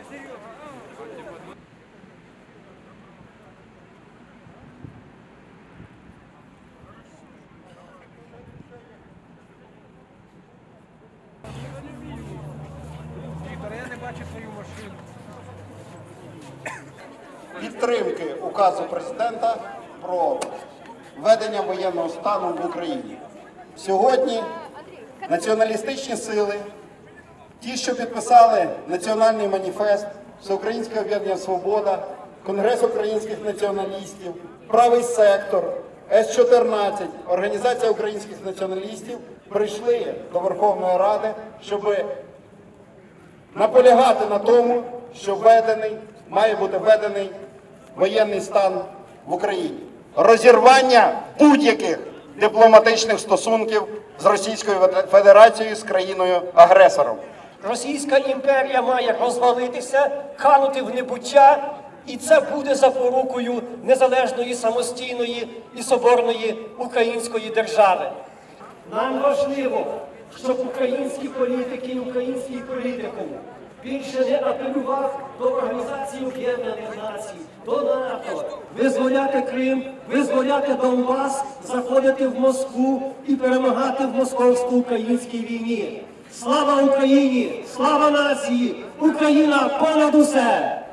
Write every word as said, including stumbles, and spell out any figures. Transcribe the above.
Я не бачу свою машину. Підтримки указу президента про введення воєнного стану в Україні. Сьогодні націоналістичні сили, ті, що підписали Національний маніфест, Всеукраїнське об'єднання «Свобода», Конгрес українських націоналістів, Правий сектор, С чотирнадцять, Організація українських націоналістів прийшли до Верховної Ради, щоб наполягати на тому, що введений, має бути введений воєнний стан в Україні. Розірвання будь-яких дипломатичних стосунків з Російською Федерацією, з країною-агресором. Російська імперія має розвалитися, канути в небуття, і це буде запорукою незалежної, самостійної і соборної української держави. Нам важливо, щоб українські політики і український політикум більше не апелював до Організації Об'єднаних Націй, до НАТО, визволяти Крим, визволяти Донбас, заходити в Москву і перемагати в московсько-українській війні. Слава Україні! Слава нації! Україна понад усе!